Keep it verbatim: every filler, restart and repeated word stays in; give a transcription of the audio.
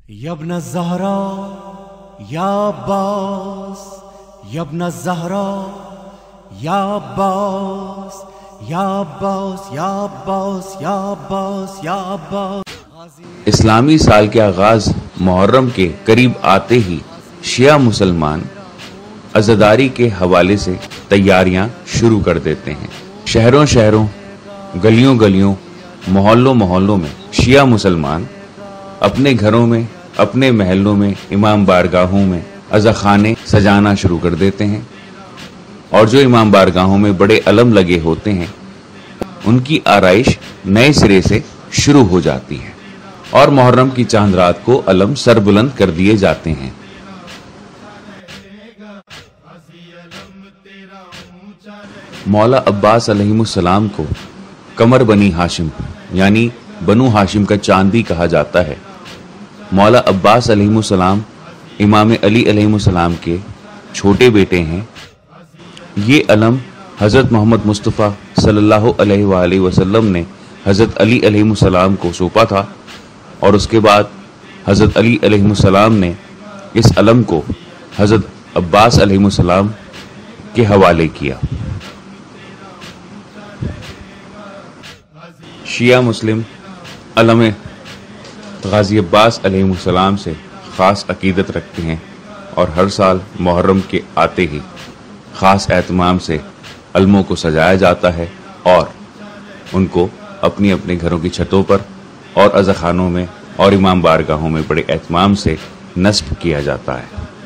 یبن الزہرا یا عباس، یبن الزہرا یا عباس، یا عباس یا عباس یا عباس یا عباس۔ اسلامی سال کے آغاز محرم کے قریب آتے ہی شیعہ مسلمان عزاداری کے حوالے سے تیاریاں شروع کر دیتے ہیں۔ شہروں شہروں، گلیوں گلیوں، محلوں محلوں میں شیعہ مسلمان اپنے گھروں میں، اپنے محلوں میں، امام بارگاہوں میں عزاخانے سجانا شروع کر دیتے ہیں، اور جو امام بارگاہوں میں بڑے علم لگے ہوتے ہیں ان کی آرائش نئے سرے سے شروع ہو جاتی ہے، اور محرم کی چاند رات کو علم سر بلند کر دیے جاتے ہیں۔ مولا عباس علیہ السلام کو قمر بنی ہاشم یعنی بنو ہاشم کا چاند بھی کہا جاتا ہے۔ مولا عباس علیہ السلام امام علی علیہ السلام کے چھوٹے بیٹے ہیں۔ یہ علم حضرت محمد مصطفیٰ صلی اللہ علیہ وآلہ وسلم نے حضرت علی علیہ السلام کو سونپا تھا، اور اس کے بعد حضرت علی علیہ السلام نے اس علم کو حضرت عباس علیہ السلام کے حوالے کیا۔ شیعہ مسلم علم غازی عباس علیہ السلام سے خاص عقیدت رکھتے ہیں، اور ہر سال محرم کے آتے ہی خاص اہتمام سے علموں کو سجایا جاتا ہے، اور ان کو اپنی اپنے گھروں کی چھتوں پر اور عزاخانوں میں اور امام بارگاہوں میں بڑے اہتمام سے نصب کیا جاتا ہے۔